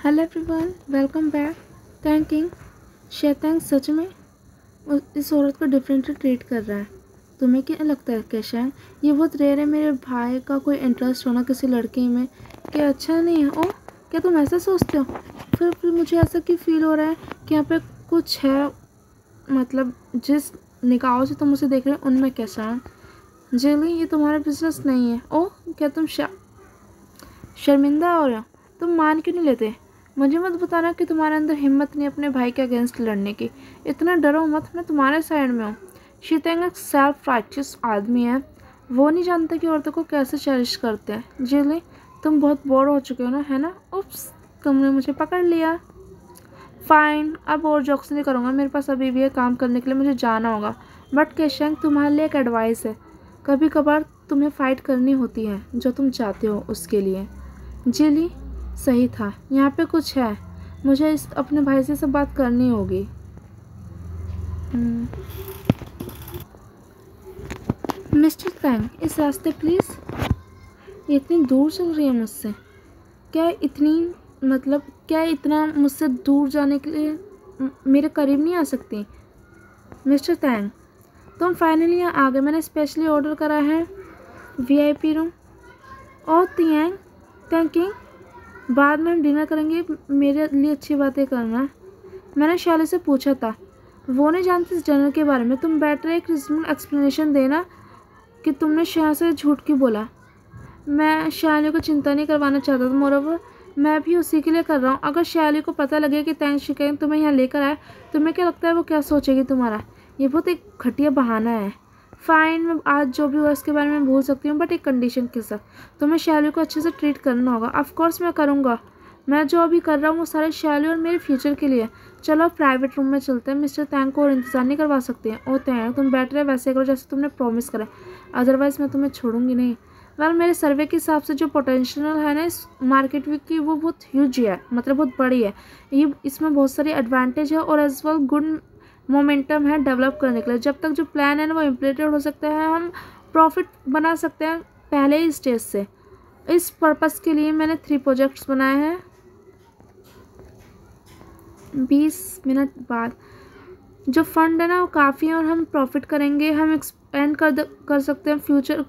Hello everyone, welcome back. थैंकिंग शैतान सच में इस औरत को डिफरेंटली ट्रीट कर रहा है। तुम्हें क्या लगता है कैशा? ये बहुत रेयर है मेरे भाई का कोई इंटरेस्ट होना किसी लड़की में। क्या अच्छा नहीं है? ओ, क्या तुम ऐसा सोचते हो? फिर मुझे ऐसा क्यों फील हो रहा है कि यहाँ पे कुछ है। मतलब जिस निगाहों से तुम उसे देख रहे हो उनमें कैसा है? जेली, ये तुम्हारा बिजनेस नहीं है। ओ, क्या तुम शर्मिंदा हो रहे हो? तुम मान क्यों नहीं लेते? मुझे मत बताना कि तुम्हारे अंदर हिम्मत नहीं अपने भाई के अगेंस्ट लड़ने की। इतना डरो मत, मैं तुम्हारे साइड में हूँ। शीतंग एक सेल्फ राइचियस आदमी है। वो नहीं जानता कि औरतों को कैसे चेरिश करते हैं। जिले, तुम बहुत बोर हो चुके हो ना, है ना? उप्स, तुमने मुझे पकड़ लिया। फाइन, अब और जोक्स नहीं करूँगा। मेरे पास अभी भी है काम करने के लिए, मुझे जाना होगा। बट केशंग, तुम्हारे लिए एक एडवाइस है। कभी कभार तुम्हें फ़ाइट करनी होती है जो तुम चाहते हो उसके लिए। जिली, सही था, यहाँ पे कुछ है। मुझे अपने भाई से सब बात करनी होगी। मिस्टर तैंग, इस रास्ते प्लीज़। ये इतनी दूर चल रही है मुझसे। क्या इतना मुझसे दूर जाने के लिए मेरे करीब नहीं आ सकती? मिस्टर तैंग, तुम फाइनली यहाँ आ गए। मैंने स्पेशली ऑर्डर करा है वीआईपी रूम। और थैंकिंग, बाद में हम डिनर करेंगे। मेरे लिए अच्छी बातें करना। मैंने शैली से पूछा था, वो नहीं जानती इस डिनर के बारे में। तुम बेटर एक रीजनेबल एक्सप्लेनेशन देना कि तुमने शाह से झूठ क्यों बोला। मैं शैली को चिंता नहीं करवाना चाहता था। मोरोवर, मैं भी उसी के लिए कर रहा हूँ। अगर शैली को पता लगे कि तैंग शिकैन तुम्हें यहाँ लेकर आया, तुम्हें क्या लगता है वो क्या सोचेगी तुम्हारा? ये बहुत एक घटिया बहाना है। फाइन, मैं आज जो भी हुआ इसके बारे में भूल सकती हूँ, बट एक कंडीशन के साथ। तुम्हें शैली को अच्छे से ट्रीट करना होगा। ऑफकोर्स मैं करूँगा। मैं जो अभी कर रहा हूँ वो सारे शैली और मेरे फ्यूचर के लिए। चलो प्राइवेट रूम में चलते हैं। मिस्टर तैंग को और इंतज़ार नहीं करवा सकते हैं। ओ तैंग, तुम बैठ रहे वैसे करो जैसे तुमने प्रॉमिस करा, अदरवाइज़ मैं तुम्हें छोड़ूंगी नहीं। वेल, मेरे सर्वे के हिसाब से जो पोटेंशियल है ना इस मार्केट की, वो बहुत ह्यूज है, मतलब बहुत बड़ी है। ये इसमें बहुत सारी एडवांटेज है और एज वेल गुड मोमेंटम है डेवलप करने के लिए। जब तक जो प्लान है ना वो इम्प्लीटेड हो सकता है, हम प्रॉफिट बना सकते हैं पहले ही स्टेज से। इस पर्पस के लिए मैंने 3 प्रोजेक्ट्स बनाए हैं। 20 मिनट बाद जो फंड है ना वो काफ़ी है और हम प्रॉफिट करेंगे। हम एक्सपेंड कर सकते हैं फ्यूचर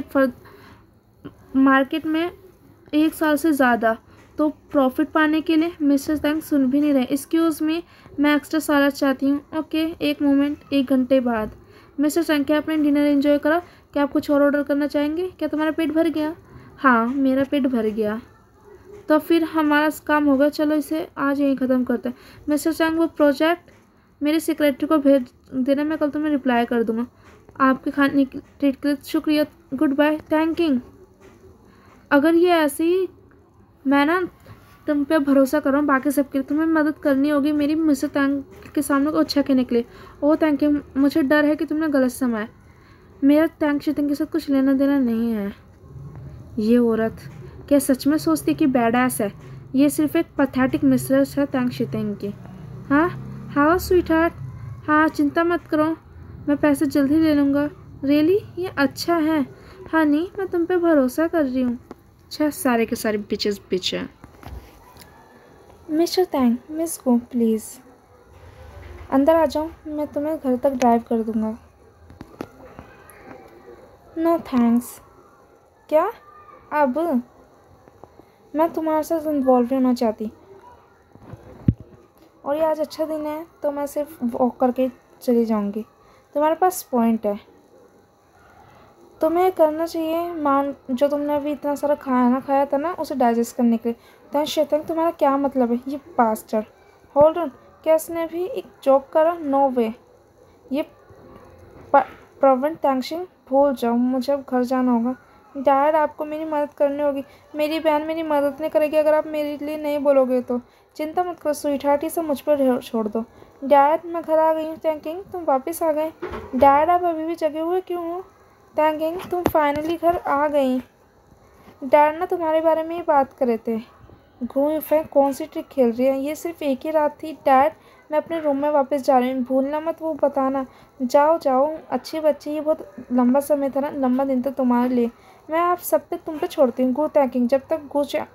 मार्केट में 1 साल से ज़्यादा। तो प्रॉफिट पाने के लिए मिस्टर तैंग सुन भी नहीं रहे। एक्सक्यूज़ मी, मैं एक्स्ट्रा सारा चाहती हूँ। ओके, एक मोमेंट, 1 घंटे बाद। मिस्टर तैंग, क्या आपने डिनर एंजॉय करा? क्या आप कुछ और ऑर्डर करना चाहेंगे? क्या तुम्हारा पेट भर गया? हाँ, मेरा पेट भर गया। तो फिर हमारा काम होगा। चलो इसे आज यहीं ख़त्म करते हैं। मिस्टर तैंग, वो प्रोजेक्ट मेरे सेक्रेटरी को भेज देना, मैं कल तुम्हें रिप्लाई कर दूँगा। आपके खाने की ट्रीट के लिए शुक्रिया। Goodbye. थैंकिंग। अगर ये ऐसे ही, मैं ना तुम पे भरोसा कर रहा हूँ बाकी सबके लिए। तुम्हें मदद करनी होगी मेरी मिस्टर तैंग के सामने को अच्छा कहने के लिए। Oh thank you. मुझे डर है कि तुमने गलत समाया। मेरा तैंग शितंग के साथ कुछ लेना देना नहीं है। ये औरत क्या सच में सोचती कि बैडएस है? ये सिर्फ एक पथेटिक मिस्ट्रेस है तैंग शितंग की। हाँ हाँ स्वीट हार्ट, हाँ चिंता मत करो, मैं पैसे जल्दी ले लूँगा। रियली, ये अच्छा है। हाँ नहीं, मैं तुम पे भरोसा कर रही हूँ। अच्छा, सारे के सारे बिचेस बिच हैं। मिस्टर तैंग, मिस गो प्लीज़ अंदर आ जाओ, मैं तुम्हें घर तक ड्राइव कर दूँगा। No thanks. क्या? अब मैं तुम्हारे साथ इन्वॉल्व होना चाहती, और ये आज अच्छा दिन है तो मैं सिर्फ वॉक करके चली जाऊंगी। तुम्हारे पास पॉइंट है, तुम्हें करना चाहिए। मान जो तुमने अभी इतना सारा खाना खाया था ना उसे डाइजेस्ट करने के लिए। तो शैतान, तुम्हारा क्या मतलब है? ये पास्टर होल्ड ऑन, क्या इसने भी एक जोक करा? No way. ये प्रवीण तैंगशिंग, भूल जाओ, मुझे अब घर जाना होगा। डैड, आपको मेरी मदद करनी होगी। मेरी बहन मेरी मदद नहीं करेगी अगर आप मेरे लिए नहीं बोलोगे तो। चिंता मत करो स्वीट हार्ट, ही सब मुझ पर छोड़ दो। डैड, मैं घर आ गई हूँ। थैंकिंग, तुम वापस आ गए। डैड, आप अभी भी जगे हुए क्यों हो? थैंकिंग, तुम फाइनली घर आ गई। डैड ना तुम्हारे बारे में ही बात कर रहे थे। घूम फैंक कौन सी ट्रिक खेल रही है? ये सिर्फ एक ही रात थी। डैड, मैं अपने रूम में वापस जा रही हूँ, भूलना मत वो बताना। जाओ जाओ अच्छी बच्ची, ये बहुत लंबा समय था ना, लंबा दिन था तुम्हारे लिए। मैं आप सब पे तुम पे छोड़ती हूँ। गो थैंकिंग, जब तक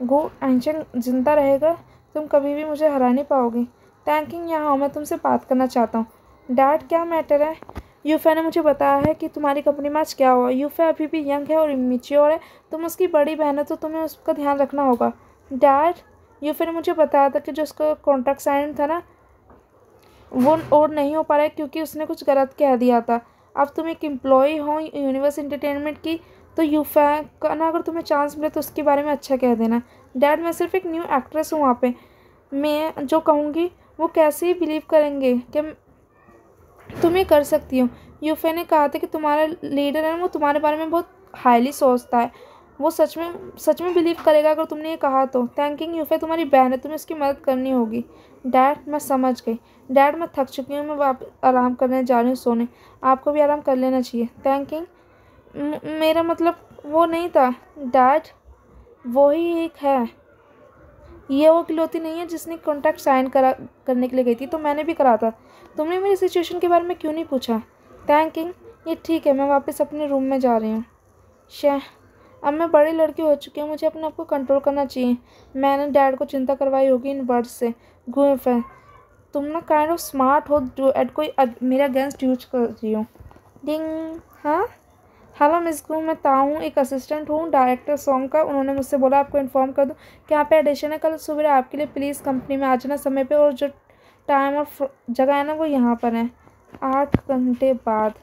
गो एंशन जिंदा रहेगा, तुम कभी भी मुझे हरा नहीं पाओगे। थैंकिंग यहाँ हो, मैं तुमसे बात करना चाहता हूँ। डैड क्या मैटर है? यूफे ने मुझे बताया है कि तुम्हारी कंपनी में आज क्या हुआ। यूफे अभी भी यंग है और इमेच्योर है, तुम उसकी बड़ी बहन है तो तुम्हें उसका ध्यान रखना होगा। डैड, यूफे ने मुझे बताया था कि जो उसका कॉन्ट्रैक्ट साइन था ना वो और नहीं हो पा रहा है क्योंकि उसने कुछ गलत कह दिया था। अब तुम एक एम्प्लॉय हो यूनिवर्स एंटरटेनमेंट की, तो यूफे का ना अगर तुम्हें चांस मिले तो उसके बारे में अच्छा कह देना। डैड, मैं सिर्फ एक न्यू एक्ट्रेस हूँ वहाँ पे, मैं जो कहूँगी वो कैसे ही बिलीव करेंगे कि तुम ये कर सकती हो। यूफे ने कहा था कि तुम्हारा लीडर है वो तुम्हारे बारे में बहुत हाईली सोचता है, वो सच में बिलीव करेगा अगर तुमने ये कहा तो। थैंकिंग यूफे तुम्हारी बहन है, तुम्हें उसकी मदद करनी होगी। डैड, मैं समझ गई। डैड, मैं थक चुकी हूँ, मैं वापस आराम करने जा रही हूँ सोने, आपको भी आराम कर लेना चाहिए। थैंकिंग, मेरा मतलब वो नहीं था डैड, वो ही एक है, ये वो इकलौती नहीं है जिसने कॉन्ट्रैक्ट साइन करने के लिए गई थी, तो मैंने भी करा था। तुमने मेरी सिचुएशन के बारे में क्यों नहीं पूछा? थैंकिंग, ये ठीक है, मैं वापस अपने रूम में जा रही हूँ। शह, अब मैं बड़ी लड़की हो चुकी हूँ, मुझे अपने आप को कंट्रोल करना चाहिए। मैंने डैड को चिंता करवाई होगी इन वर्ड्स से। गुफ है, तुम ना काइंड ऑफ स्मार्ट हो जो एड कोई मेरे अगेंस्ट यूज कर रही हो। डिंग। हाँ, हेलो मिस गू, मैं ताऊ एक असिस्टेंट हूँ डायरेक्टर सॉन्ग का। उन्होंने मुझसे बोला आपको इन्फॉर्म कर दूँ कि यहाँ पे एडिशन है कल सुबह आपके लिए, प्लीज़ कंपनी में आ जाना समय पे, और जो टाइम और जगह है ना वो यहाँ पर है, 8 घंटे बाद।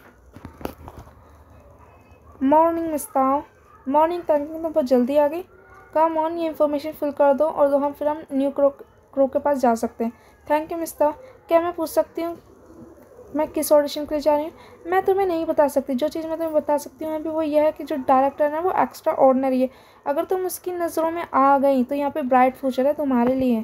मॉर्निंग मिस ताऊ। मॉर्निंग, थैंक यू, तो बहुत जल्दी आ गई। कम ऑन, ये इन्फॉर्मेशन फिल कर दो और तो फिर हम न्यू क्रो के पास जा सकते हैं। थैंक यू मिस ताऊ। क्या मैं पूछ सकती हूँ मैं किस ऑडिशन के लिए जा रही हूँ? मैं तुम्हें नहीं बता सकती, जो चीज़ मैं तुम्हें बता सकती हूँ अभी वो यह है कि जो डायरेक्टर है वो एक्स्ट्रा ऑर्डिनरी है। अगर तुम उसकी नज़रों में आ गई तो यहाँ पे ब्राइट फ्यूचर है तुम्हारे लिए।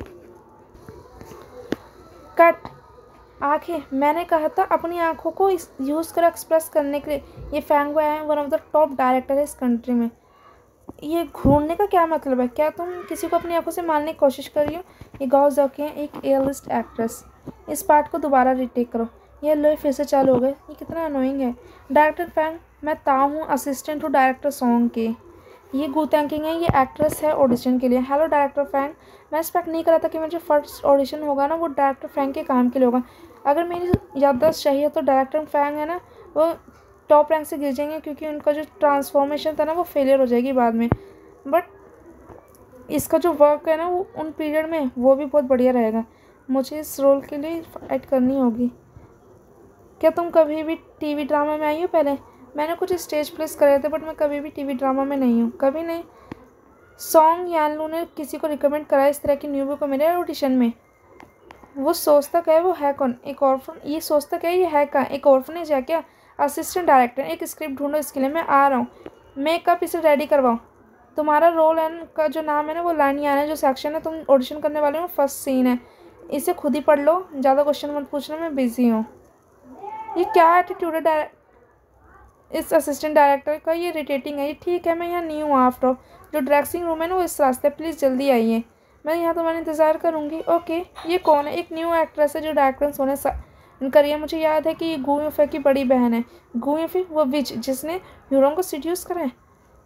कट। आंखें, मैंने कहा था अपनी आंखों को यूज़ कर एक्सप्रेस करने के लिए। ये फैंग है one of the top director है इस कंट्री में। ये घूरने का क्या मतलब है? क्या तुम किसी को अपनी आंखों से मारने की कोशिश कर रही हो? ये गाओ जॉकी हैं, एक ए लिस्ट एक्ट्रेस। इस पार्ट को दोबारा रीटेक करो। ये लो फिर से चालू हो गए, ये कितना अनोइंग है। डायरेक्टर फैंग, मैं ताऊ हूँ, असिस्टेंट हूँ डायरेक्टर सॉन्ग के। ये गू थैंकिंग है, ये एक्ट्रेस है ऑडिशन के लिए। हेलो डायरेक्टर फैंग, मैं एक्सपेक्ट नहीं करा था कि मेरा जो फर्स्ट ऑडिशन होगा ना वो डायरेक्टर फैंग के काम के लिए होगा। अगर मेरी याददाश्त सही है तो डायरेक्टर फैंग है ना वो टॉप रैंक से गिर जाएंगे क्योंकि उनका जो ट्रांसफॉर्मेशन था ना वो फेलियर हो जाएगी बाद में। बट इसका जो वर्क है ना वो उन पीरियड में वो भी बहुत बढ़िया रहेगा। मुझे इस रोल के लिए फाइट करनी होगी। क्या तुम कभी भी टीवी ड्रामा में आई हो पहले? मैंने कुछ स्टेज प्लेस करे थे बट मैं कभी भी टीवी ड्रामा में नहीं हूँ, कभी नहीं। सॉन्ग यानलू ने किसी को रिकमेंड करा इस तरह की न्यूबी को मेरे ऑडिशन में। वो सोचता क्या है वो है कौन? एक ऑर्फन। ये सोचता क्या है ये है क्या? एक ऑर्फनेज है क्या? असिस्टेंट डायरेक्टर, एक स्क्रिप्ट ढूंढो इसके लिए, मैं आ रहा हूँ। मैं कब इसे रेडी करवाऊँ? तुम्हारा रोल एंड का जो नाम है ना वो लाइन यान है, जो सेक्शन है तुम ऑडिशन करने वाले हो फर्स्ट सीन है, इसे खुद ही पढ़ लो, ज़्यादा क्वेश्चन मत पूछना, मैं बिजी हूँ। ये क्या एटीट्यूड है इस असिस्टेंट डायरेक्टर का? ये इरिटेटिंग है। ये ठीक है, मैं यहाँ न्यू हूँ आफ्टर ऑल। जो ड्रेसिंग रूम है ना वो इस रास्ते, प्लीज़ जल्दी आइए, मैं यहाँ तुम्हारा इंतज़ार करूँगी। ओके। ये कौन है? एक न्यू एक्ट्रेस है जो डायरेक्टर सोने करी है। मुझे याद है कि ये गू यूफे की बड़ी बहन है। गू यूफे, वो विच जिसने ह्यूरों को सीड्यूस करा है।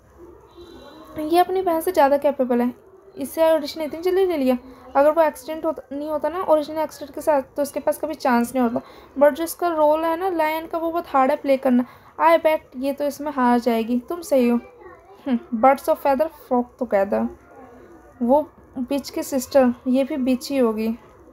ये अपनी बहन से ज़्यादा कैपेबल है, इससे ऑडिशन इतनी जल्दी ले लिया। अगर वो एक्सीडेंट नहीं होता ना ओरिजिनल एक्सीडेंट के साथ तो उसके पास कभी चांस नहीं होता। बट जो इसका रोल है ना लायन का वो बहुत हार्ड है प्ले करना। आई बेट ये तो इसमें हार जाएगी। तुम सही हो। Birds of feather flock together. वो बिच की सिस्टर, ये भी बिच ही होगी।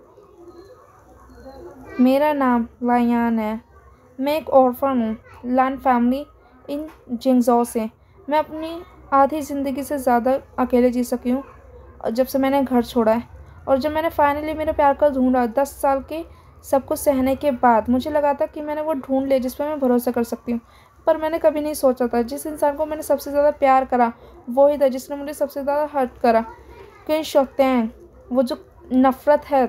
मेरा नाम लायान है, मैं एक ऑर्फन हूँ लान फैमिली इन जिंगजो से। मैं अपनी आधी ज़िंदगी से ज़्यादा अकेले जी सकी हूँ जब से मैंने घर छोड़ा है। और जब मैंने फाइनली मेरे प्यार का ढूंढा 10 साल के सब कुछ सहने के बाद, मुझे लगा था कि मैंने वो ढूंढ लिया जिस पर मैं भरोसा कर सकती हूँ। पर मैंने कभी नहीं सोचा था जिस इंसान को मैंने सबसे ज़्यादा प्यार करा वो ही था जिसने मुझे सबसे ज़्यादा हर्ट करा। क्यों शौकतैन, वो जो नफ़रत है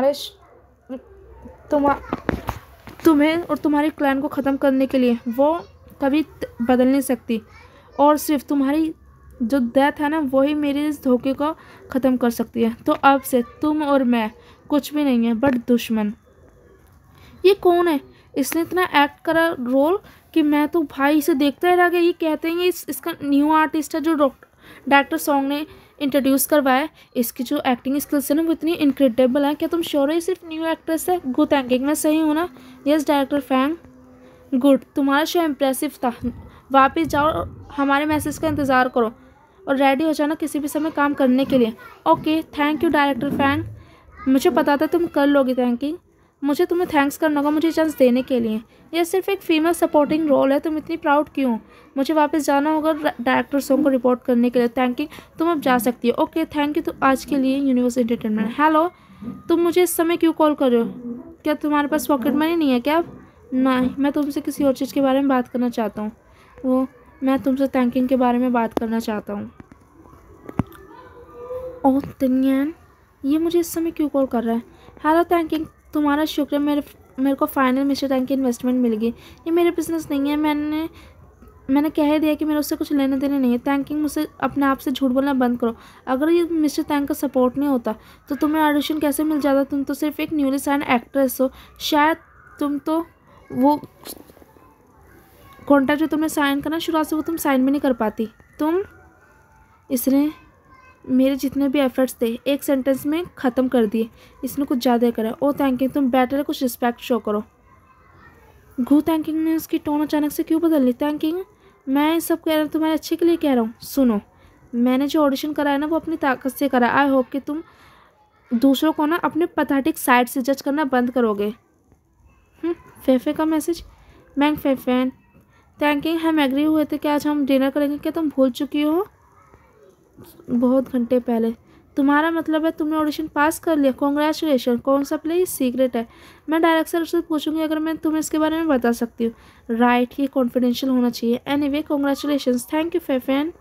तुम्हें और तुम्हारे क्लैन को ख़त्म करने के लिए, वो कभी बदल नहीं सकती। और सिर्फ तुम्हारी जो डेथ है ना वही मेरे इस धोखे को ख़त्म कर सकती है। तो अब से तुम और मैं कुछ भी नहीं है बट दुश्मन। ये कौन है? इसने इतना एक्ट करा रोल कि मैं तो भाई इसे देखता ही रह गया। ये कहते हैं इसका न्यू आर्टिस्ट है जो डायरेक्टर सॉन्ग ने इंट्रोड्यूस करवाया। इसकी जो एक्टिंग स्किल्स है ना वो इतनी इनक्रेडिबल है। क्या तुम श्योर हो ये सिर्फ न्यू एक्ट्रेस है? गुड थैंकिंग, मैं सही हूँ ना? यस डायरेक्टर फैंग। गुड, तुम्हारा शो इम्प्रेसिव था। वापस जाओ और हमारे मैसेज का इंतज़ार करो और रेडी हो जाना किसी भी समय काम करने के लिए। ओके, थैंक यू डायरेक्टर फैंग। मुझे पता था तुम कर लोगे थैंकिंग। मुझे तुम्हें थैंक्स करना होगा मुझे चांस देने के लिए। यह सिर्फ एक फीमेल सपोर्टिंग रोल है, तुम इतनी प्राउड क्यों? मुझे वापस जाना होगा डायरेक्टर सॉन्ग को रिपोर्ट करने के लिए। थैंकिंग, तुम अब जा सकती हो। Okay thank you. तो आज के लिए यूनिवर्स एंटरटेनमेंट। हेलो, तुम मुझे इस समय क्यों कॉल कर रहे हो? क्या तुम्हारे पास पॉकेट मनी नहीं है क्या? नहीं, मैं तुमसे किसी और चीज़ के बारे में बात करना चाहता हूँ। मैं तुमसे थैंकिंग के बारे में बात करना चाहता हूँ। ओह तिन्यान, ये मुझे इस समय क्यों कॉल कर रहा है? हेलो थैंकिंग, तुम्हारा शुक्रिया, मेरे को फाइनल मिस्टर थैंक की इन्वेस्टमेंट मिल गई। ये मेरे बिजनेस नहीं है, मैंने कह दिया कि मेरे उससे कुछ लेने देने नहीं है। थैंकिंग, मुझसे अपने आप से झूठ बोलना बंद करो। अगर ये मिस्टर थैंक का सपोर्ट नहीं होता तो तुम्हें ऑडिशन कैसे मिल जाता? तुम तो सिर्फ एक न्यूली साइन एक्ट्रेस हो। शायद तुम तो वो कॉन्ट्रैक्ट जो तुमने साइन करना शुरुआत से वो तुम साइन भी नहीं कर पाती। इसने मेरे जितने भी एफर्ट्स थे एक सेंटेंस में ख़त्म कर दिए। इसने कुछ ज़्यादा करा। ओ थैंकिंग, तुम बेटर कुछ रिस्पेक्ट शो करो। घू थैंकिंग ने उसकी टोन अचानक से क्यों बदल ली? थैंकिंग, मैं सब कह रहा हूँ तुम्हारे अच्छे के लिए कह रहा हूँ। सुनो, मैंने जो ऑडिशन कराया ना वो अपनी ताकत से करा। आई होप कि तुम दूसरों को ना अपने पैथेटिक साइड से जज करना बंद करोगे। फेफे का मैसेज। मैंग फेफेन, थैंकिंग, हम एग्री हुए थे कि आज हम डिनर करेंगे। क्या तुम भूल चुकी हो? बहुत घंटे पहले। तुम्हारा मतलब है तुमने ऑडिशन पास कर लिया? कॉन्ग्रेचुलेशन। कौन सा प्ले? सीक्रेट है। मैं डायरेक्टर से पूछूंगी अगर मैं तुम्हें इसके बारे में बता सकती हूँ। राइट, ये कॉन्फिडेंशियल होना चाहिए। Anyway congratulation. थैंक यू फेफेन।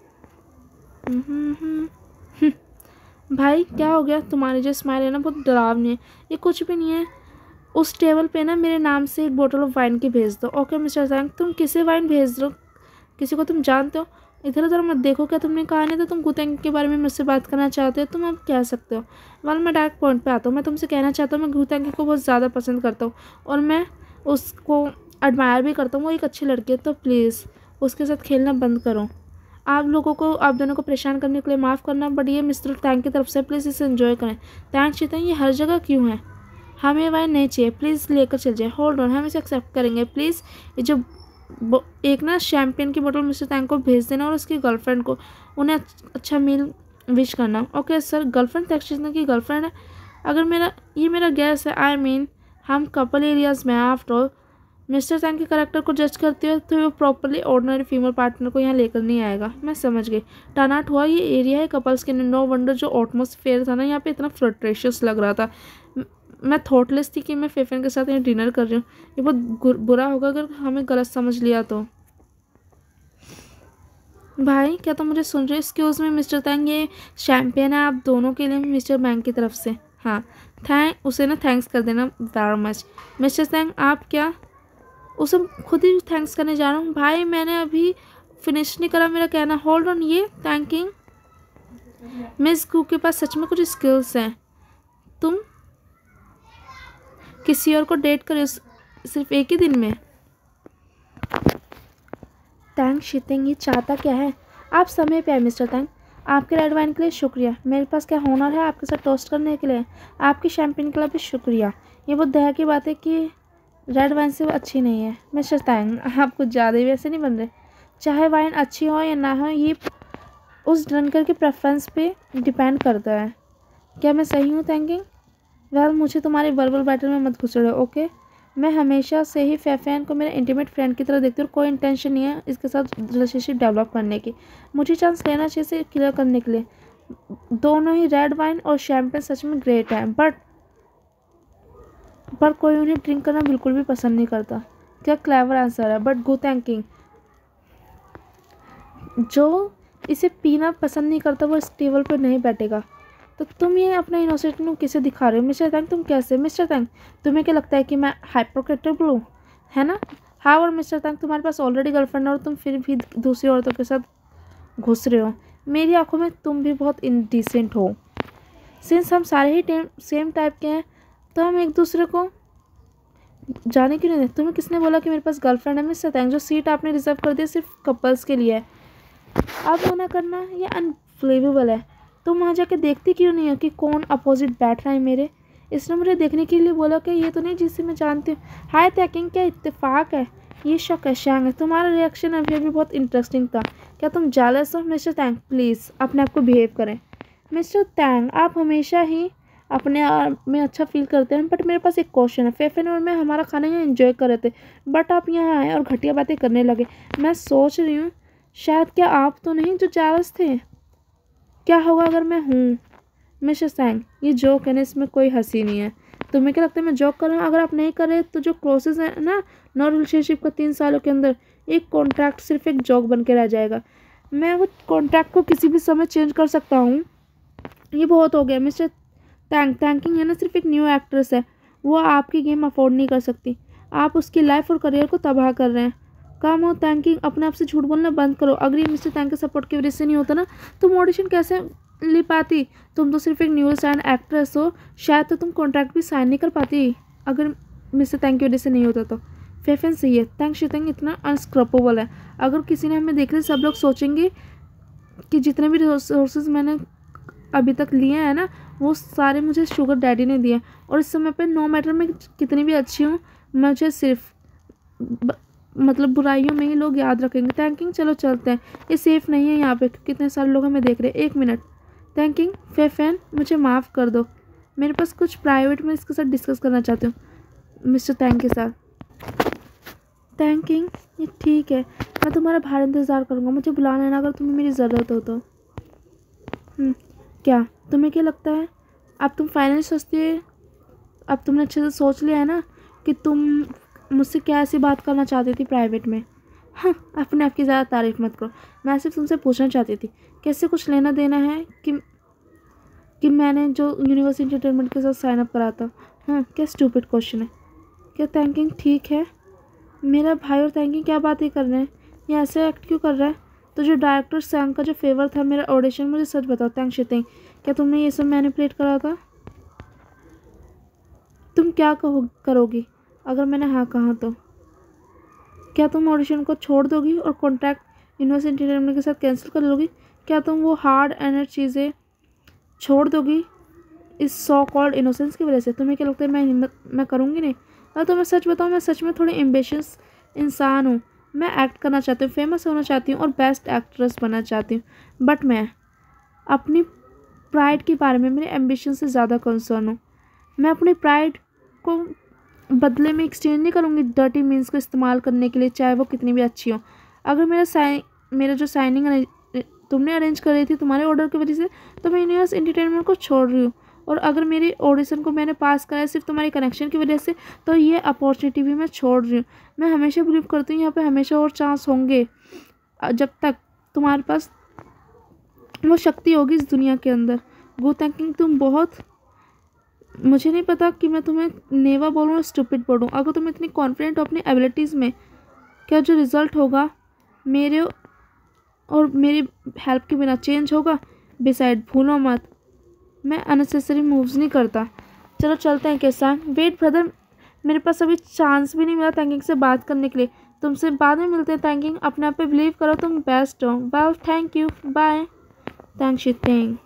भाई क्या हो गया? तुम्हारी जो स्माइल है ना बहुत डरावनी है। ये कुछ भी नहीं है। उस टेबल पे ना मेरे नाम से एक बोतल ऑफ वाइन की भेज दो। ओके मिस्टर थैंक। तुम किसे वाइन भेज दो? किसी को तुम जानते हो? इधर उधर मत देखो। क्या तुमने कहा नहीं था तुम गुतंग के बारे में मुझसे बात करना चाहते हो? तुम अब कह सकते हो। वाल मैं डायरेक्ट पॉइंट पे आता हूँ। मैं तुमसे कहना चाहता हूँ मैं गुतंग को बहुत ज़्यादा पसंद करता हूँ और मैं उसको एडमायर भी करता हूँ। वो एक अच्छी लड़की है, तो प्लीज़ उसके साथ खेलना बंद करो। आप दोनों को परेशान करने के लिए माफ़ करना, बट ये मिस्टर थैंक की तरफ से प्लीज़ इसे एंजॉय करें। थैंक चीता ये हर जगह क्यों है? हमें वाइन नहीं चाहिए, प्लीज़ लेकर चल जाए। होल्ड ऑन, हम इसे एक्सेप्ट करेंगे प्लीज़। ये जो एक ना शैम्पेन की बोतल मिस्टर थैंक को भेज देना और उसकी गर्लफ्रेंड को उन्हें अच्छा मील विश करना। Okay sir. गर्लफ्रेंड तक की गर्लफ्रेंड है? अगर मेरा गैस है। आई मीन हम कपल एरियाज़ में आफ्टर ऑल मिस्टर थैंक के करेक्टर को जज करते हो तो वो प्रॉपरली ऑर्डिनरी फीमेल पार्टनर को यहाँ लेकर नहीं आएगा। मैं समझ गई। टर्नआउट हुआ ये एरिया है कपल्स के। नो वंडर जो एटमॉस्फेयर था ना यहाँ पे इतना फ्लर्टेशियस लग रहा था। मैं थॉटलेस थी कि मैं फेफेन के साथ यहाँ डिनर कर रही हूँ। ये बहुत बुरा होगा अगर हमें गलत समझ लिया तो। भाई क्या तुम मुझे सुन रहे हो? एक्सक्यूज़ मी मिस्टर थैंक, ये शैम्पेन है आप दोनों के लिए मिस्टर बैंक की तरफ से। हाँ उसे ना थैंक्स कर देना वेरी मच। मिस्टर थैंक आप क्या उसे खुद ही थैंक्स करने जा रहा हूँ? भाई मैंने अभी फिनिश नहीं करा मेरा कहना। होल्ड ऑन, ये थैंकिंग मिस गू के पास सच में कुछ स्किल्स हैं। तुम किसी और को डेट करे सिर्फ एक ही दिन में? थैंक शीतिंग, ये चाहता क्या है? आप समय पे आए मिस्टर थैंक। आपके रेड वाइन के लिए शुक्रिया। मेरे पास क्या होनर है आपके साथ टोस्ट करने के लिए। आपकी शैम्पेन के लिए भी शुक्रिया। ये बहुत दया की बात है कि रेड वाइन से वो अच्छी नहीं है। मिस्टर थैंक आप कुछ ज़्यादा ही वैसे नहीं बन रहे। चाहे वाइन अच्छी हो या ना हो ये उस ड्रिंकर के प्रेफरेंस पे डिपेंड करता है। क्या मैं सही हूँ थैंकिंग? वेल मुझे तुम्हारे वर्बल बैटल में मत घुसड़ो। ओके मैं हमेशा से ही फेफेन को मेरे इंटीमेट फ्रेंड की तरह देखती हूँ और कोई इंटेंशन नहीं है इसके साथ रिलेशनशिप डेवलप करने की। मुझे चांस लेना चाहिए इसे क्लियर करने के लिए। दोनों ही रेड वाइन और शैम्पेन सच में ग्रेट है बट कोई उन्हें ड्रिंक करना बिल्कुल भी पसंद नहीं करता। क्या क्लेवर आंसर है। बट गो थैंकिंग जो इसे पीना पसंद नहीं करता वो इस टेबल पर नहीं बैठेगा। तो तुम ये अपना इनोसेंट किसे दिखा रहे हो? मिस्टर थैंक तुम कैसे? मिस्टर थैंक तुम्हें क्या लगता है कि मैं हाइपोक्रेटिव हूँ है ना? हाँ और मिस्टर थैंक तुम्हारे पास ऑलरेडी गर्लफ्रेंड है और तुम फिर भी दूसरी औरतों के साथ घुस रहे हो। मेरी आंखों में तुम भी बहुत इनडिसेंट हो। सिंस हम सारे ही सेम टाइप के हैं तो हम एक दूसरे को जाने क्यों नहीं देते? तुम्हें किसने बोला कि मेरे पास गर्लफ्रेंड है? मिस्टर थैंक जो सीट आपने रिजर्व कर दिया सिर्फ कपल्स के लिए है। अब मना करना ये अनबिलीवेबल है। तुम वहाँ जाके देखती क्यों नहीं हो कि कौन अपोजिट बैठ रहा है मेरे? इसने मुझे देखने के लिए बोला कि ये तो नहीं जिसे मैं जानती हूँ। हाय तैकिंग, क्या इत्तेफाक है? ये शक है शैंग है। तुम्हारा रिएक्शन अभी अभी बहुत इंटरेस्टिंग था। क्या तुम जेलस हो? मिस्टर तैंग प्लीज़ अपने आप को बिहेव करें। मिस्टर तैंग, आप हमेशा ही अपने आप में अच्छा फील करते हैं, बट मेरे पास एक क्वेश्चन है। फेफन और मैं हमारा खाना यहाँ एंजॉय कर रहे थे, बट आप यहाँ आए और घटिया बातें करने लगे। मैं सोच रही हूँ शायद क्या आप तो नहीं जो जेलस थे? क्या होगा अगर मैं हूँ? मिस्टर सैंग, ये जोक है ना, इसमें कोई हंसी नहीं है। तुम्हें क्या लगता है मैं जोक कर रहा हूँ? अगर आप नहीं कर रहे तो जो क्लोजेस है ना नॉन रिलेशनशिप का 3 सालों के अंदर, एक कॉन्ट्रैक्ट सिर्फ एक जोक बन के रह जाएगा। मैं वो कॉन्ट्रैक्ट को किसी भी समय चेंज कर सकता हूँ। ये बहुत हो गया मिस्टर थैंकिंग है ना सिर्फ एक न्यू एक्ट्रेस है। वो आपकी गेम अफोर्ड नहीं कर सकती। आप उसकी लाइफ और करियर को तबाह कर रहे हैं। काम हो थैंकिंग, अपने आप से झूठ बोलना बंद करो। अगर ये मिस्टर थैंक के सपोर्ट की वजह से नहीं होता ना, तुम ऑडिशन कैसे ले पाती? तुम तो सिर्फ एक न्यू साइन एक्ट्रेस हो। शायद तो तुम कॉन्ट्रैक्ट भी साइन नहीं कर पाती अगर मिस्टर थैंक की वजह से नहीं होता तो। फेफन सही है, थैंक शितंग इतना अनस्क्रपेबल है। अगर किसी ने हमें देख लिया सब लोग सोचेंगे कि जितने भी रिसोर्सेज मैंने अभी तक लिए हैं ना, वो सारे मुझे शुगर डैडी ने दिए। और इस समय पे नो मैटर मैं कितनी भी अच्छी हूँ, मुझे सिर्फ मतलब बुराइयों में ही लोग याद रखेंगे। थैंकिंग, चलो चलते हैं, ये सेफ़ नहीं है यहाँ पे, कितने सारे लोग हमें देख रहे हैं। 1 मिनट थैंकिंग, फेफन मुझे माफ़ कर दो, मेरे पास कुछ प्राइवेट में इसके साथ डिस्कस करना चाहती हूँ मिस्टर थैंक के साथ। थैंकिंग, ये ठीक है, मैं तुम्हारा बाहर इंतज़ार करूँगा, मुझे बुला लेना अगर तुम्हें मेरी ज़रूरत हो तो। क्या तुम्हें क्या लगता है अब तुम फाइनली सोचती है? अब तुमने अच्छे से सोच लिया है ना कि तुम मुझसे क्या ऐसी बात करना चाहती थी प्राइवेट में? हाँ, अपने आप की ज़्यादा तारीफ मत करो। मैं सिर्फ तुमसे पूछना चाहती थी कैसे कुछ लेना देना है कि मैंने जो यूनिवर्सिटी एंटरटेनमेंट के साथ साइन अप करा था। हाँ, क्या स्टूपिड क्वेश्चन है। क्या थैंकिंग ठीक है? मेरा भाई और थैंकिंग क्या बात ही कर रहे हैं? ये ऐसे एक्ट क्यों कर रहा है? तो जो डायरेक्टर सैंग का जो फेवर था मेरा ऑडिशन, मुझे सच बताओ थैंक शितिंग, क्या तुमने ये सब मैनिपुलेट करा था? तुम क्या करोगी अगर मैंने हाँ कहा तो? क्या तुम ऑडिशन को छोड़ दोगी और कॉन्ट्रैक्ट यूनिवर्सिटी एंटरटेनमेंट के साथ कैंसिल कर लोगी? क्या तुम वो हार्ड एंड चीज़ें छोड़ दोगी इस सो कॉल्ड इनोसेंस की वजह से? तुम्हें क्या लगता है मैं करूँगी नहीं? और तो मैं सच बताऊँ, मैं सच में थोड़ी एम्बिशियस इंसान हूँ। मैं एक्ट करना चाहती हूँ, फेमस होना चाहती हूँ और बेस्ट एक्ट्रेस बनना चाहती हूँ, बट मैं अपनी प्राइड के बारे में मेरे एम्बिशन से ज़्यादा कंसर्न हूँ। मैं अपनी प्राइड को बदले में एक्सचेंज नहीं करूँगी डर्टी मीन्स को इस्तेमाल करने के लिए, चाहे वो कितनी भी अच्छी हो। अगर मेरा जो साइनिंग तुमने अरेंज कर रही थी तुम्हारे ऑर्डर की वजह से, तो मैं यूनिवर्स एंटरटेनमेंट को छोड़ रही हूँ। और अगर मेरी ऑडिशन को मैंने पास कराया सिर्फ तुम्हारी कनेक्शन की वजह से, तो ये अपॉर्चुनिटी भी मैं छोड़ रही हूँ। मैं हमेशा बिलीव करती हूँ यहाँ पे हमेशा और चांस होंगे, जब तक तुम्हारे पास वो शक्ति होगी इस दुनिया के अंदर। गो थैंकिंग, तुम बहुत, मुझे नहीं पता कि मैं तुम्हें नेवा बोलूँ और स्टूपिड बोलूँ। अगर तुम इतनी कॉन्फिडेंट हो अपनी एबिलिटीज़ में, क्या जो रिज़ल्ट होगा मेरे और मेरी हेल्प के बिना चेंज होगा? बिसाइड, भूलो मत, मैं अननेसेसरी मूव्स नहीं करता। चलो चलते हैं कैसा? वेट ब्रदर, मेरे पास अभी चांस भी नहीं मिला थैंकिंग से बात करने के लिए। तुमसे बाद में मिलते हैं थैंकिंग, अपने आप पे बिलीव करो, तुम बेस्ट हो। Well thank you, bye. Thank शितिंग।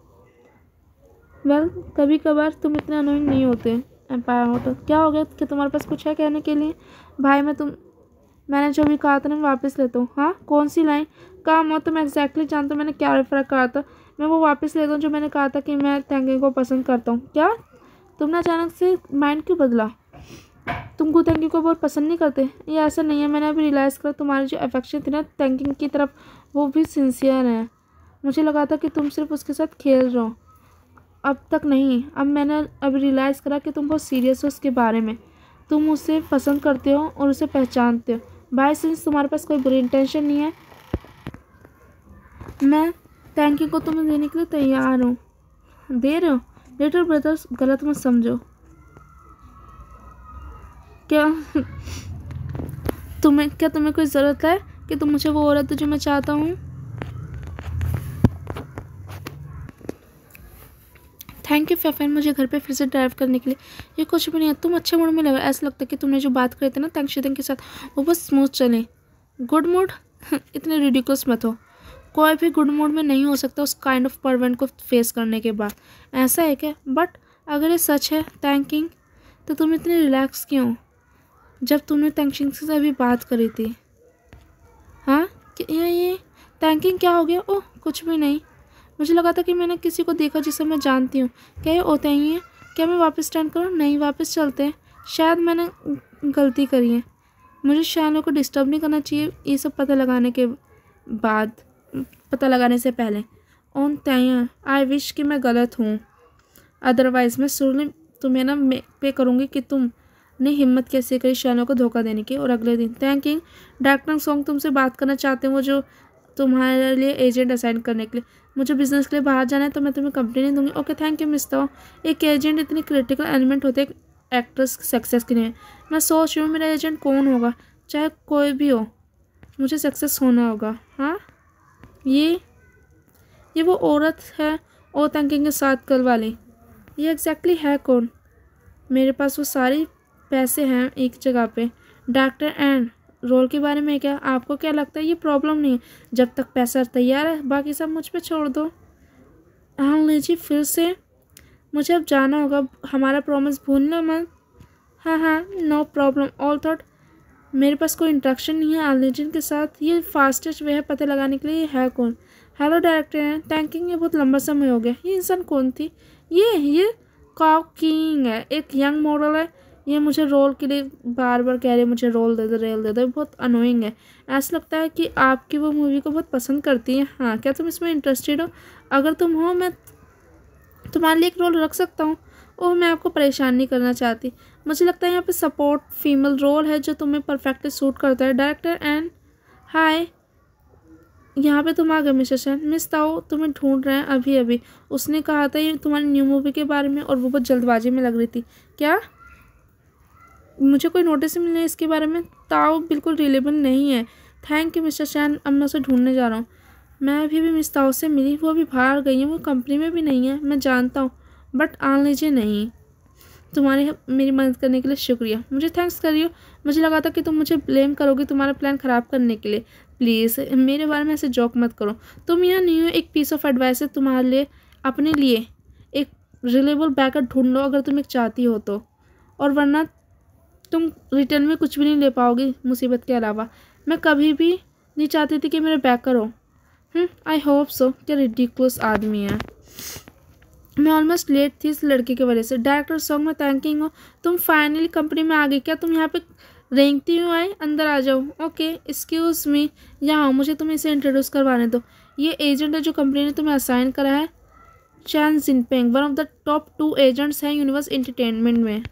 वेल कभी कभार तुम इतने अनोइंग नहीं होते एम्पायर होटल। क्या हो गया कि तुम्हारे पास कुछ है कहने के लिए? भाई मैंने जो भी कहा था ना मैं वापस लेता हूँ। हाँ, कौन सी लाइन? काम हो तो मैं एग्जैक्टली जानता हूँ मैंने क्या रेफर कहा था। मैं वो वापस लेता हूँ जो मैंने कहा था कि मैं थैंकिंग को पसंद करता हूँ। क्या तुमने अचानक से माइंड क्यों बदला? तुमको थैंकिंग को बहुत पसंद नहीं करते? ये ऐसा नहीं है, मैंने अभी रियलाइज़ करा तुम्हारी जो अफेक्शन थी ना थैंकिंग की तरफ, वो भी सिंसियर है। मुझे लगा था कि तुम सिर्फ उसके साथ खेल रहे हो, अब तक नहीं। अब मैंने अभी रियलाइज़ करा कि तुम बहुत सीरियस हो उसके बारे में। तुम उसे पसंद करते हो और उसे पहचानते हो। बाय सिंस तुम्हारे पास कोई बुरी इंटेंशन नहीं है, मैं थैंक यू को तुम्हें देने के लिए तैयार हूँ। दे रहे हो? लिटिल ब्रदर्स, गलत मत समझो। क्या तुम्हें कोई ज़रूरत है कि तुम मुझे वो औरत दो जो मैं चाहता हूँ? थैंक यू फेफन मुझे घर पे फिर से ड्राइव करने के लिए। ये कुछ भी नहीं है, तुम अच्छे मूड में लग रहे, ऐसा लगता है कि तुमने जो बात करे थे ना थैंक शितिंग के साथ वो बस स्मूथ चले। Good mood? इतने रिडिकुलस मत हो। कोई भी गुड मूड में नहीं हो सकता उस काइंड ऑफ परवेंट को फेस करने के बाद। ऐसा है क्या? बट अगर ये सच है थैंकिंग, तो तुम इतनी रिलैक्स क्यों जब तुमने थैंकिंग से अभी बात करी थी? हाँ, ये थैंकिंग क्या हो गया? ओह कुछ भी नहीं, मुझे लगा था कि मैंने किसी को देखा जिसे मैं जानती हूँ। क्या ये होता ही है? क्या मैं वापस स्टैंड करूँ? नहीं, वापस चलते हैं। शायद मैंने गलती करी है, मुझे शानों को डिस्टर्ब नहीं करना चाहिए ये सब पता लगाने के बाद, पता लगाने से पहले। ऑन तय आई विश कि मैं गलत हूँ, अदरवाइज़ मैं सुरली तुम्हें ना पे करूँगी कि तुमने हिम्मत कैसे करी शानों को धोखा देने की। और अगले दिन थैंकिंग डॉक्टर सॉन्ग तुमसे बात करना चाहते हैं, वो जो तुम्हारे लिए एजेंट असाइन करने के लिए। मुझे बिजनेस के लिए बाहर जाना है तो मैं तुम्हें कंपनी नहीं दूंगी। ओके थैंक यू मिस्टर हो। एक एजेंट इतनी क्रिटिकल एलिमेंट होते हैं एक्ट्रेस सक्सेस के लिए। मैं सोच रही हूँ मेरा एजेंट कौन होगा, चाहे कोई भी हो, मुझे सक्सेस होना होगा। हाँ, ये वो औरत है ओ थैंकिंग के साथ कल वाली, ये एग्जैक्टली है कौन? मेरे पास वो सारे पैसे हैं एक जगह पे। डॉक्टर एंड रोल के बारे में क्या आपको क्या लगता है? ये प्रॉब्लम नहीं है, जब तक पैसा तैयार है बाकी सब मुझ पे छोड़ दो। हाँ लीजिए फिर से, मुझे अब जाना होगा, हमारा प्रॉमिस भूलना मत। हाँ नो प्रॉब्लम ऑल थॉट। मेरे पास कोई इंट्रैक्शन नहीं है आर्लिजन के साथ, ये फास्टेस्ट वे है पता लगाने के लिए ये है कौन। हेलो डायरेक्टर है थैंकिंग, ये बहुत लंबा समय हो गया। ये इंसान कौन थी? ये काउ किंग है, एक यंग मॉडल है। ये मुझे रोल के लिए बार बार कह रही है मुझे रोल दे दो, बहुत अनोइंग है। ऐसा लगता है कि आपकी वो मूवी को बहुत पसंद करती है। हाँ, क्या तुम इसमें इंटरेस्टेड हो? अगर तुम हो मैं तुम्हारे लिए एक रोल रख सकता हूँ। ओह मैं आपको परेशान नहीं करना चाहती, मुझे लगता है यहाँ पे सपोर्ट फीमेल रोल है जो तुम्हें परफेक्टली सूट करता है। डायरेक्टर एंड हाय, यहाँ पे तुम आ गए मिस्टर सेन। मिस ताओ तुम्हें ढूंढ रहे हैं अभी अभी। उसने कहा था ये तुम्हारी न्यू मूवी के बारे में और वो बहुत जल्दबाजी में लग रही थी। क्या मुझे कोई नोटिस मिल रहा है इसके बारे में? ताओ बिल्कुल रिलेबल नहीं है। थैंक यू मिस्टर सैन, अब मैं उसे ढूंढने जा रहा हूँ। मैं अभी भी मिस ताओ से मिली, वो अभी बाहर गई है, वो कंपनी में भी नहीं है, मैं जानता हूँ, बट आन लीजिए नहीं। तुम्हारी मेरी मदद करने के लिए शुक्रिया। मुझे थैंक्स करियो, मुझे लगा था कि तुम मुझे ब्लेम करोगे तुम्हारा प्लान ख़राब करने के लिए। प्लीज़ मेरे बारे में ऐसे जोक मत करो। तुम यहाँ नहीं हो, एक पीस ऑफ एडवाइस है तुम्हारे लिए, अपने लिए एक रिलेबल बैकअप ढूंढ लो अगर तुम एक चाहती हो तो, और वरना तुम रिटर्न में कुछ भी नहीं ले पाओगी मुसीबत के अलावा। मैं कभी भी नहीं चाहती थी कि मेरे बैकर हो। I hope so. क्या रिडिकुलस आदमी है। मैं ऑलमोस्ट लेट थी इस लड़के की वजह से। डायरेक्टर सॉन्ग में थैंकिंग हो, तुम फाइनली कंपनी में आ गई। क्या तुम यहाँ पे रेंगती हुई आए? अंदर आ जाओ। ओके एक्सक्यूज़ मी, यहाँ आओ, मुझे तुम्हें इसे इंट्रोड्यूस करवाने दो। ये एजेंट है जो कंपनी ने तुम्हें असाइन करा है, Chen Jinping, one of the top 2 agents हैं यूनिवर्स एंटरटेनमेंट में।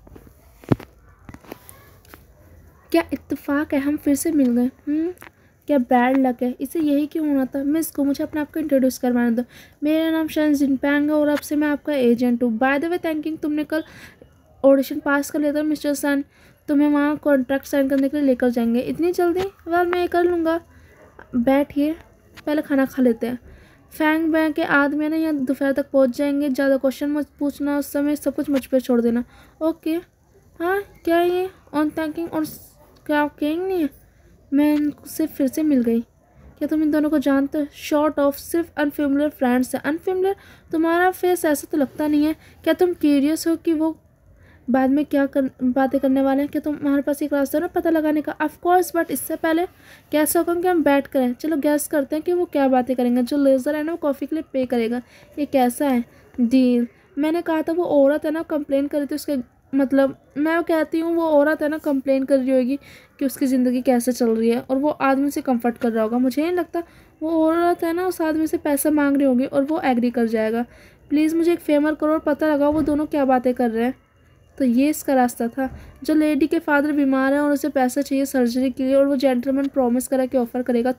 क्या इत्तेफाक है, हम फिर से मिल गए। क्या बैड लक है, इसे यही क्यों होना था। मैं इसको, मुझे अपने आप को इंट्रोड्यूस करवाने दो। मेरा नाम शान जिनपैंग है और अब से मैं आपका एजेंट हूँ। बाय द वे थैंकिंग, तुमने कल ऑडिशन पास कर लिया था मिस्टर सन, तुम्हें वहाँ कॉन्ट्रैक्ट साइन करने के लिए लेकर जाएंगे। इतनी जल्दी? वेल मैं ये कर लूँगा, बैठिए पहले खाना खा लेते हैं। फैंग बैंक के आदमी है ना, यहाँ दोपहर तक पहुँच जाएंगे। ज़्यादा क्वेश्चन मत पूछना, उस समय सब कुछ मुझ पर छोड़ देना। ओके। हाँ क्या ये ऑन थैंकिंग और क्या किंग नहीं है? मैं इनसे फिर से मिल गई। क्या तुम इन दोनों को जानते हो? शॉर्ट ऑफ सिर्फ अनफेमिलियर फ्रेंड्स है। अनफेमिलियर? तुम्हारा फेस ऐसा तो लगता नहीं है। क्या तुम क्यूरियस हो कि वो बाद में क्या बातें करने वाले हैं? क्या तुम्हारे पास एक रास्ता है ना पता लगाने का? ऑफ कोर्स, बट इससे पहले कैसा होगा कि हम बैठ करें। चलो गैस करते हैं कि वो क्या बातें करेंगे। जो लेज़र है ना वो कॉफ़ी के लिए पे करेगा। ये कैसा है डील? मैंने कहा था वो औरत है ना कंप्लेन कर रही थी उसके, मतलब मैं कहती हूँ वो औरत है ना कंप्लेन कर रही होगी कि उसकी ज़िंदगी कैसे चल रही है और वो आदमी से कंफर्ट कर रहा होगा। मुझे नहीं लगता वो औरत है ना उस आदमी से पैसा मांग रही होगी और वो एग्री कर जाएगा। प्लीज़ मुझे एक फेवर करो और पता लगाओ वो दोनों क्या बातें कर रहे हैं। तो ये इसका रास्ता था। जो लेडी के फादर बीमार है और उसे पैसा चाहिए सर्जरी के लिए और वो जेंटलमैन प्रॉमिस करा कि ऑफ़र करेगा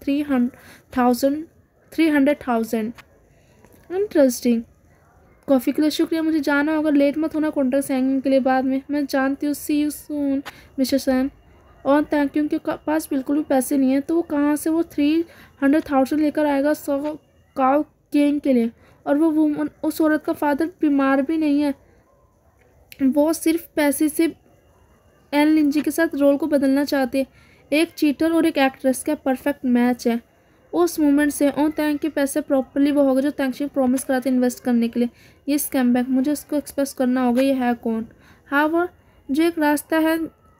300,000। इंटरेस्टिंग। कॉफ़ी के लिए शुक्रिया, मुझे जाना होगा, लेट मत होना कॉन्ट्रैक्ट साइनिंग के लिए बाद में। मैं जानती हूँ, see you soon mister San. और थैंक यू, उनके पास बिल्कुल भी पैसे नहीं है तो वो कहाँ से वो 300,000 लेकर आएगा काउ किंग के लिए? और वो वुमन, उस औरत का फादर बीमार भी नहीं है, वो सिर्फ पैसे से एल लिंजी के साथ रोल को बदलना चाहते हैं। एक चीटर और एक एक्ट्रेस का परफेक्ट मैच है। उस मोमेंट से ओन तैंग के पैसे प्रॉपरली वो होगा जो तैंग प्रॉमिस करा था इन्वेस्ट करने के लिए। ये स्कैम बैक, मुझे उसको एक्सप्रेस करना होगा ये है कौन। हाँ वो जो एक रास्ता है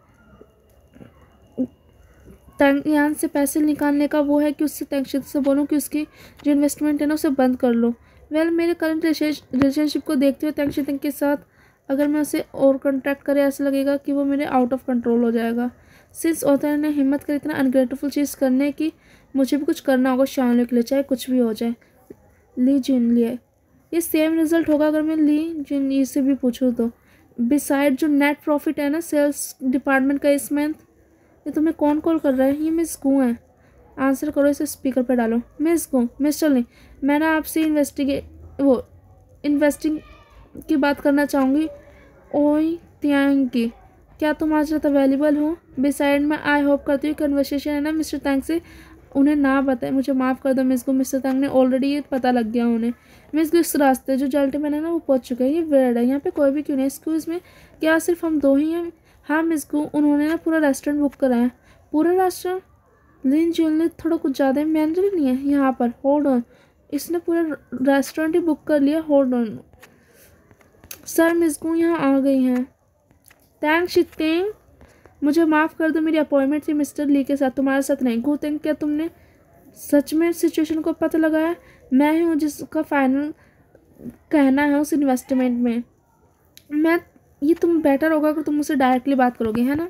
यहाँ से पैसे निकालने का वो है कि उससे तैंग से बोलूँ कि उसकी जो इन्वेस्टमेंट है ना उसे बंद कर लो। मेरे करंट रिलेशनशिप को देखते हुए तैंग के साथ अगर मैं उसे और कॉन्टैक्ट करे ऐसा लगेगा कि वो मेरे आउट ऑफ कंट्रोल हो जाएगा। सिंस ऑथर ने हिम्मत करी इतना अनग्रेटफुल चीज़ करने की, मुझे भी कुछ करना होगा शान के लिए, चाहे कुछ भी हो जाए। ली जिन लिए ये सेम रिजल्ट होगा अगर मैं ली जिन ये से भी पूछूँ तो। बिसाइड जो नेट प्रॉफिट है ना सेल्स डिपार्टमेंट का इस मंथ, ये तुम्हें कौन कॉल कर रहा है? ये मिस गू है। आंसर करो, इसे स्पीकर पे डालो। मिस गू, मिस्टर ली, मैंने आपसे इन्वेस्टिंग की बात करना चाहूँगी। ओई त्यांग की, क्या तुम आज रात अवेलेबल हो? बिसाइड मैं आई होप करती हूँ कन्वर्सेशन है ना मिस्टर तैंग से उन्हें ना बताए। मुझे माफ़ कर दो मिस गो, मिस्टर तैंग ने ऑलरेडी ये पता लग गया उन्हें। मिस गो इस रास्ते जो जेंटलमैन है ना वो पहुँच चुके हैं। ये वेर्ड है, यहाँ पे कोई भी क्यों नहीं। एक्सक्यूज़ में, क्या सिर्फ हम दो ही हैं? हाँ मिस गो, उन्होंने ना पूरा रेस्टोरेंट बुक करा है। पूरा रेस्टोरेंट? लिन जुन ने थोड़ा कुछ ज़्यादा मैनेजर नहीं है यहाँ पर। होल्ड ऑन, इसने पूरा रेस्टोरेंट ही बुक कर लिया। Hold on sir, miss Go यहाँ आ गई हैं। तैंग शिटिंग, मुझे माफ़ कर दो, मेरी अपॉइंटमेंट थी मिस्टर ली के साथ, तुम्हारे साथ नहीं। गो तैंग, क्या तुमने सच में सिचुएशन को पता लगाया? मैं ही हूँ जिसका फाइनल कहना है उस इन्वेस्टमेंट में। ये तुम बेटर होगा अगर तुम मुझसे डायरेक्टली बात करोगे, है ना?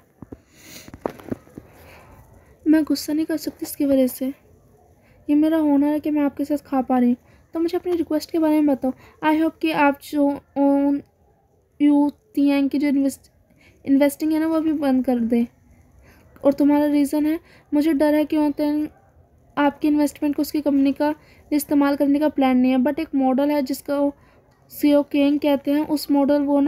मैं गुस्सा नहीं कर सकती इसकी वजह से। ये मेरा होनर है कि मैं आपके साथ खा पा रही हूँ। तो मुझे अपनी रिक्वेस्ट के बारे में बताओ। आई होप कि आप जो ओन यू तियांग की जो इन्वेस्टिंग है ना वो भी बंद कर दे। और तुम्हारा रीज़न है? मुझे डर है कि ओन आपकी इन्वेस्टमेंट को उसकी कंपनी का इस्तेमाल करने का प्लान नहीं है। बट एक मॉडल है जिसका सीओ केंग कहते हैं, उस मॉडल वो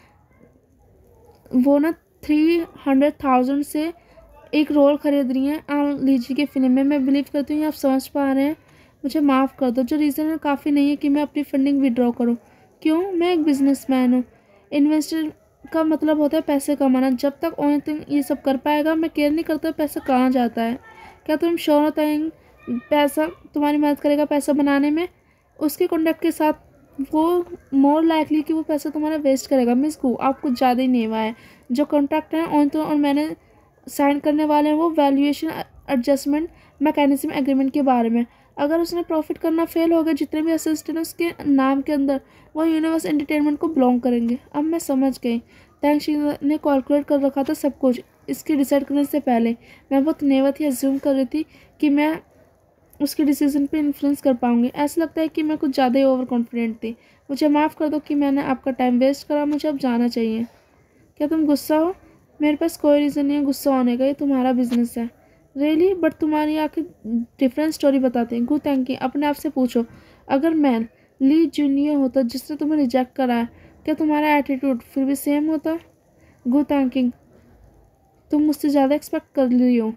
ना 300,000 से एक रोल ख़रीद रही हैं लीजी की फिल्म में। मैं बिलीव करती हूँ आप समझ पा रहे हैं। मुझे माफ़ कर दो, जो रीज़न है काफ़ी नहीं है कि मैं अपनी फंडिंग विड्रॉ करूँ। क्यों? मैं एक बिजनेसमैन हूँ। इन्वेस्टर का मतलब होता है पैसे कमाना। जब तक ओन ये सब कर पाएगा मैं केयर नहीं करता पैसा कहाँ जाता है। क्या तुम श्योर होता है पैसा तुम्हारी मदद करेगा पैसा बनाने में? उसके कॉन्टैक्ट के साथ वो मोर लाइकली कि वो पैसा तुम्हारा वेस्ट करेगा। मिस गू, आप कुछ ज़्यादा ही नेवा है। जो कॉन्ट्रैक्ट है और मैंने साइन करने वाले हैं वो वैल्यूएशन एडजस्टमेंट मैकेनिज्म एग्रीमेंट के बारे में। अगर उसने प्रॉफिट करना फेल हो गया, जितने भी असिस्टेंट उसके नाम के अंदर वो यूनिवर्स एंटरटेनमेंट को बिलोंग करेंगे। अब मैं समझ गई। थैंक्स ने कैलकुलेट कर रखा था सब कुछ। इसकी डिसाइड करने से पहले मैं बहुत नेवा थी, अज्यूम कर रही थी कि मैं उसके डिसीजन पे इन्फ्लुएंस कर पाऊंगी। ऐसा लगता है कि मैं कुछ ज़्यादा ही ओवर कॉन्फिडेंट थी। मुझे माफ़ कर दो कि मैंने आपका टाइम वेस्ट करा। मुझे अब जाना चाहिए। क्या तुम गुस्सा हो? मेरे पास कोई रीज़न नहीं है गुस्सा होने का, ये तुम्हारा बिजनेस है। रियली? बट तुम्हारी आखिर डिफरेंट स्टोरी बताते हैं। गु थैंकिंग, अपने आप से पूछो, अगर मैं ली जूनियर होता जिसने तुम्हें रिजेक्ट करा है, क्या तुम्हारा एटीट्यूड फिर भी सेम होता? गु थैंकिंग, तुम मुझसे ज़्यादा एक्सपेक्ट कर रही हो,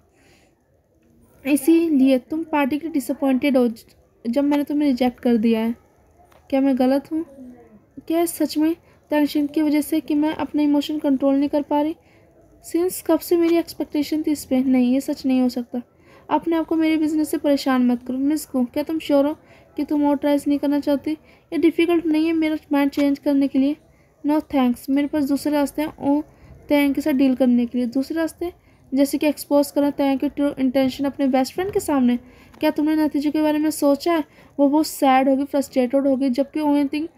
इसीलिए तुम पार्टी के डिसअपॉइंटेड हो जब मैंने तुम्हें रिजेक्ट कर दिया है। क्या मैं गलत हूँ? क्या सच में टेंशन की वजह से कि मैं अपने इमोशन कंट्रोल नहीं कर पा रही? सिंस कब से मेरी एक्सपेक्टेशन थी इस पर? नहीं, ये सच नहीं हो सकता। अपने आप को मेरे बिजनेस से परेशान मत करो। मिस को, क्या तुम श्योर हो कि तुम और ट्राइज नहीं करना चाहती? ये डिफ़िकल्ट नहीं है मेरा माइंड चेंज करने के लिए। नो थैंक्स, मेरे पास दूसरे रास्ते हैं ओ तैंग के साथ डील करने के लिए। दूसरे रास्ते जैसे कि एक्सपोज करना तैंग की ट्रू इंटेंशन अपने बेस्ट फ्रेंड के सामने। क्या तुमने नतीजे के बारे में सोचा है? वो बहुत सैड होगी, फ्रस्ट्रेटेड होगी, जबकि ओनली थिंग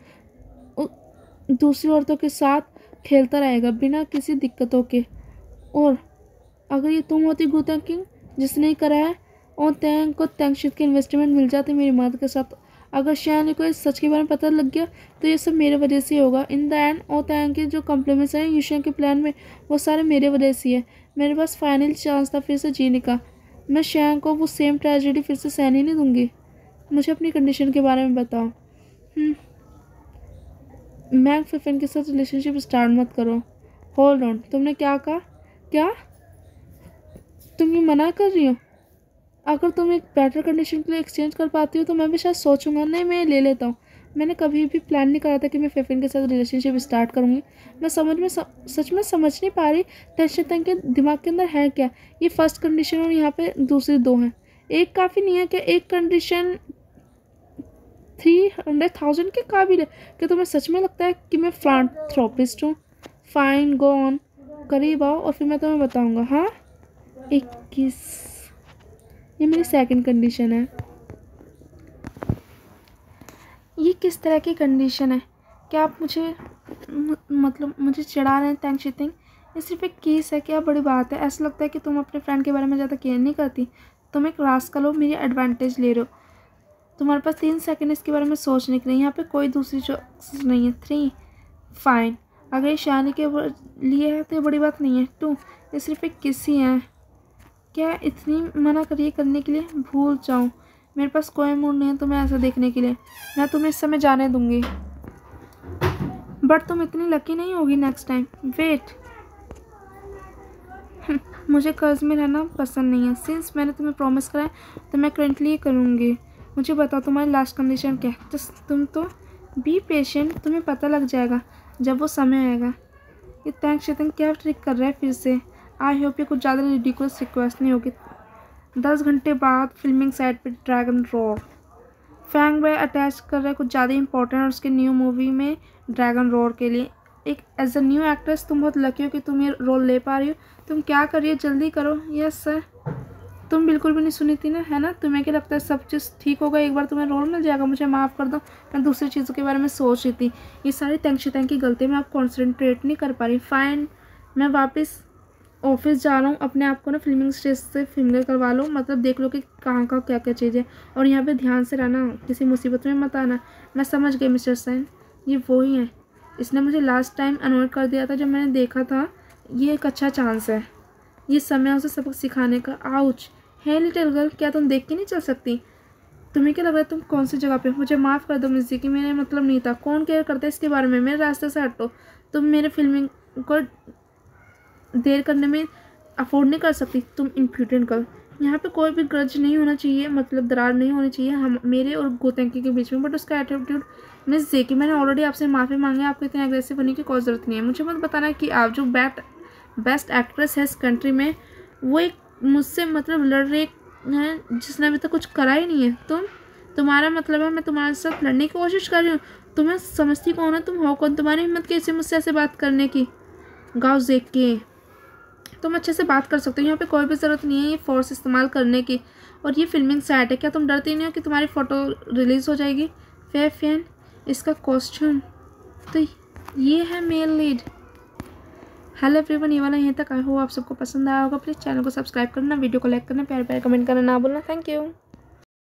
दूसरी औरतों के साथ खेलता रहेगा बिना किसी दिक्कतों के। और अगर ये तुम होती गु थैंकिंग जिसने ही करा है और तैंग को तैंगशित की इन्वेस्टमेंट मिल जाती मेरी मदद के साथ। अगर शैन को इस सच के बारे में पता लग गया तो ये सब मेरे वजह से ही होगा। इन द एंड और तैंग के जो कॉम्प्लीमेंट्स हैं यूशियन के प्लान में वो सारे मेरे वजह से है। मेरे पास फाइनल चांस था फिर से जीने का। मैं शैन को वो सेम ट्रेजेडी फिर से सहने नहीं दूंगी। मुझे अपनी कंडीशन के बारे में बताओ। मैंग फिफिन के साथ रिलेशनशिप स्टार्ट मत करो। होल्ड ऑन, तुमने क्या कहा? क्या तुम ये मना कर रही हो? अगर तुम एक बेटर कंडीशन के लिए एक्सचेंज कर पाती हो तो मैं भी शायद सोचूंगा। नहीं, मैं ले लेता हूँ। मैंने कभी भी प्लान नहीं करा था कि मैं फिफिन के साथ रिलेशनशिप स्टार्ट करूँगी। मैं सच में समझ नहीं पा रही टेंशन तंग के दिमाग के अंदर है क्या। ये फर्स्ट कंडीशन और यहाँ पे दूसरी दो हैं। एक काफ़ी नहीं है क्या? एक कंडीशन 300,000 के काबिल है? क्या तुम्हें सच में लगता है कि मैं फिलांथ्रोपिस्ट हूँ? फाइन, गो ऑन, करीब आओ और फिर मैं तुम्हें बताऊँगा। हाँ, 21, ये मेरी सेकंड कंडीशन है। ये किस तरह की कंडीशन है? क्या आप मुझे मतलब मुझे चिढ़ा रहे हैं थैंक शीटिंग? ये सिर्फ एक केस है, क्या बड़ी बात है? ऐसा लगता है कि तुम अपने फ्रेंड के बारे में ज़्यादा केयर नहीं करती। तुम एक रास्कल हो, मेरी एडवांटेज ले रहे हो। तुम्हारे पास 3 सेकंड इसके बारे में सोचने के लिए। यहाँ पे कोई दूसरी चॉइस नहीं है। 3, फाइन, अगर ये शानी के लिए है तो ये बड़ी बात नहीं है। 2, ये सिर्फ एक किस ही है। क्या इतनी मना करिए करने के लिए? भूल जाऊँ, मेरे पास कोई मूड नहीं है तुम्हें ऐसा देखने के लिए। मैं तुम्हें इस समय जाने दूंगी, बट तुम इतनी लकी नहीं होगी नेक्स्ट टाइम। वेट, मुझे कर्ज में रहना पसंद नहीं है। सिंस मैंने तुम्हें प्रॉमिस करा है तो मैं करेंटली ये करूँगी। मुझे बताओ तुम्हारी लास्ट कंडीशन क्या है? जस्ट तुम तो बी पेशेंट, तुम्हें पता लग जाएगा जब वो समय आएगा। ये थैंक्स चेतन क्या ट्रिक कर रहा है फिर से? आई होप ये कुछ ज़्यादा रिडिकुलस रिक्वेस्ट नहीं होगी। 10 घंटे बाद फिल्मिंग साइट पे ड्रैगन रोर। फैंग भाई अटैच कर रहा है कुछ ज़्यादा इंपॉर्टेंट और उसके न्यू मूवी में ड्रैगन रोर के लिए। एक एज अ न्यू एक्ट्रेस तुम बहुत लकी हो कि तुम ये रोल ले पा रही हो। तुम क्या कर रही हो? जल्दी करो। Yes sir. तुम बिल्कुल भी नहीं सुनी थी ना, है ना? तुम्हें क्या लगता है सब चीज़ ठीक होगा, एक बार तुम्हें रोल मिल जाएगा? मुझे माफ़ कर दो, मैं दूसरी चीज़ों के बारे में सोच रही थी। ये सारी तंग की गलती में आप कॉन्सेंट्रेट नहीं कर पा रही। फाइन, मैं वापस ऑफिस जा रहा हूँ। अपने आप को ना फिल्मिंग स्टेज से फिंगर करवा लो, मतलब देख लो कि कहाँ का क्या क्या चीज़ है। और यहाँ पे ध्यान से रहना, किसी मुसीबत में मत आना। मैं समझ गई मिस्टर सैन, ये वही है। इसने मुझे लास्ट टाइम अनॉय कर दिया था जब मैंने देखा था। ये एक अच्छा चांस है, ये समय उसे सबक सिखाने का। आउच है लिटिल गर्ल, क्या तुम देख के नहीं चल सकती? तुम्हें क्या लग रहा है तुम कौन सी जगह पे? मुझे माफ़ कर दो मिस जी, कि मेरा मतलब नहीं था। कौन केयर करता है इसके बारे में? मेरे रास्ते से हटो। तुम मेरे फिल्मिंग को देर करने में अफोर्ड नहीं कर सकती। तुम इम्प्यूटेंट गर्ल। यहाँ पे कोई भी ग्रज नहीं होना चाहिए, मतलब दरार नहीं होनी चाहिए हम मेरे और गोतेंकी के बीच में। बट उसका एटीट्यूड मिस जे, कि मैंने ऑलरेडी आपसे माफ़ी मांगी, आपको इतने एग्रेसिव होने की कोई ज़रूरत नहीं है। मुझे मत बताना कि आप जो बेस्ट एक्ट्रेस है इस कंट्री में, वो एक मुझसे मतलब लड़ रही है जिसने अभी तक कुछ करा ही नहीं है। तुम्हारा मतलब है मैं तुम्हारे साथ लड़ने की कोशिश कर रही हूँ? तुम्हें समझती कौन है? तुम हो कौन? तुम्हारी हिम्मत कैसी मुझसे ऐसे बात करने की? गाँव देख के तुम अच्छे से बात कर सकते हो, यहाँ पे कोई भी ज़रूरत नहीं है ये फोर्स इस्तेमाल करने की। और ये फिल्मिंग सेट है, क्या तुम डरती नहीं हो कि तुम्हारी फ़ोटो रिलीज़ हो जाएगी? फैन, इसका कॉस्ट्यूम तो ये है मेल लीड। हेलो एवरीवन, ये वाला यहीं तक। आई होप आप सबको पसंद आया होगा। प्लीज़ चैनल को सब्सक्राइब करना, वीडियो को लाइक करना, प्यारे प्यारे कमेंट करना ना भूलना। Thank you.